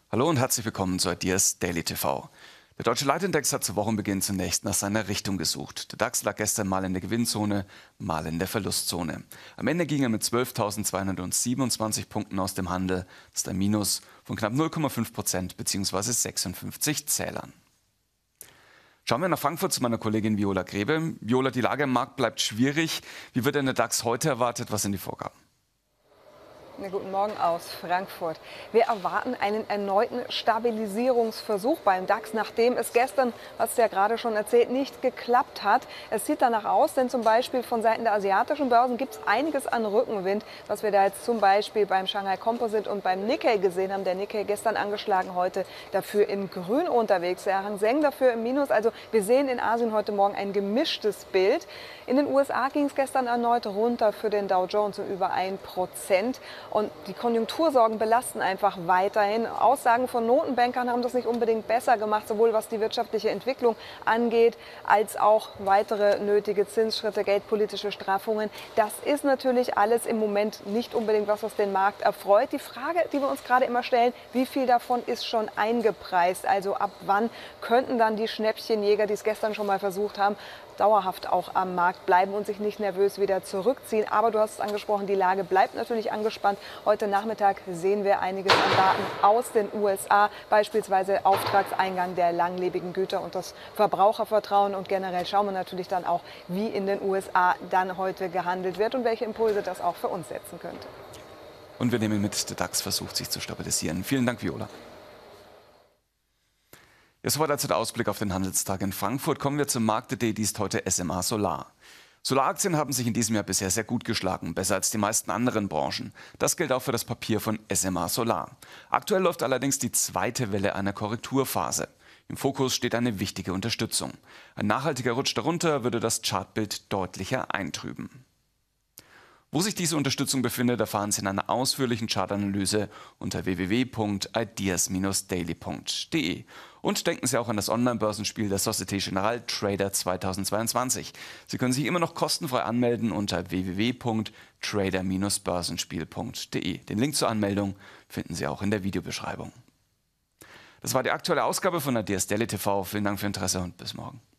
Hallo und herzlich willkommen zu Ideas Daily TV. Der deutsche Leitindex hat zu Wochenbeginn zunächst nach seiner Richtung gesucht. Der DAX lag gestern mal in der Gewinnzone, mal in der Verlustzone. Am Ende ging er mit 12.227 Punkten aus dem Handel. Das ist ein Minus von knapp 0,5% bzw. 56 Zählern. Schauen wir nach Frankfurt zu meiner Kollegin Viola Grebe. Viola, die Lage im Markt bleibt schwierig. Wie wird denn der DAX heute erwartet? Was sind die Vorgaben? Guten Morgen aus Frankfurt. Wir erwarten einen erneuten Stabilisierungsversuch beim DAX, nachdem es gestern, hast du ja gerade schon erzählt, nicht geklappt hat. Es sieht danach aus, denn zum Beispiel von Seiten der asiatischen Börsen gibt es einiges an Rückenwind, was wir da jetzt zum Beispiel beim Shanghai Composite und beim Nikkei gesehen haben. Der Nikkei gestern angeschlagen, heute dafür in Grün unterwegs. Der Hang Seng dafür im Minus. Also wir sehen in Asien heute Morgen ein gemischtes Bild. In den USA ging es gestern erneut runter für den Dow Jones um über 1%. Und die Konjunktursorgen belasten einfach weiterhin. Aussagen von Notenbankern haben das nicht unbedingt besser gemacht, sowohl was die wirtschaftliche Entwicklung angeht, als auch weitere nötige Zinsschritte, geldpolitische Straffungen. Das ist natürlich alles im Moment nicht unbedingt was den Markt erfreut. Die Frage, die wir uns gerade immer stellen, wie viel davon ist schon eingepreist? Also ab wann könnten dann die Schnäppchenjäger, die es gestern schon mal versucht haben, dauerhaft auch am Markt bleiben und sich nicht nervös wieder zurückziehen. Aber du hast es angesprochen, die Lage bleibt natürlich angespannt. Heute Nachmittag sehen wir einiges an Daten aus den USA, beispielsweise Auftragseingang der langlebigen Güter und das Verbrauchervertrauen. Und generell schauen wir natürlich dann auch, wie in den USA dann heute gehandelt wird und welche Impulse das auch für uns setzen könnte. Und wir nehmen mit, der DAX versucht sich zu stabilisieren. Vielen Dank, Viola. Ja, soweit also der Ausblick auf den Handelstag in Frankfurt. Kommen wir zum Markt der Day, die ist heute SMA Solar. Solaraktien haben sich in diesem Jahr bisher sehr gut geschlagen, besser als die meisten anderen Branchen. Das gilt auch für das Papier von SMA Solar. Aktuell läuft allerdings die zweite Welle einer Korrekturphase. Im Fokus steht eine wichtige Unterstützung. Ein nachhaltiger Rutsch darunter würde das Chartbild deutlicher eintrüben. Wo sich diese Unterstützung befindet, erfahren Sie in einer ausführlichen Chartanalyse unter www.ideas-daily.de. Und denken Sie auch an das Online-Börsenspiel der Société Générale Trader 2022. Sie können sich immer noch kostenfrei anmelden unter www.trader-börsenspiel.de. Den Link zur Anmeldung finden Sie auch in der Videobeschreibung. Das war die aktuelle Ausgabe von Ideas Daily TV. Vielen Dank für Ihr Interesse und bis morgen.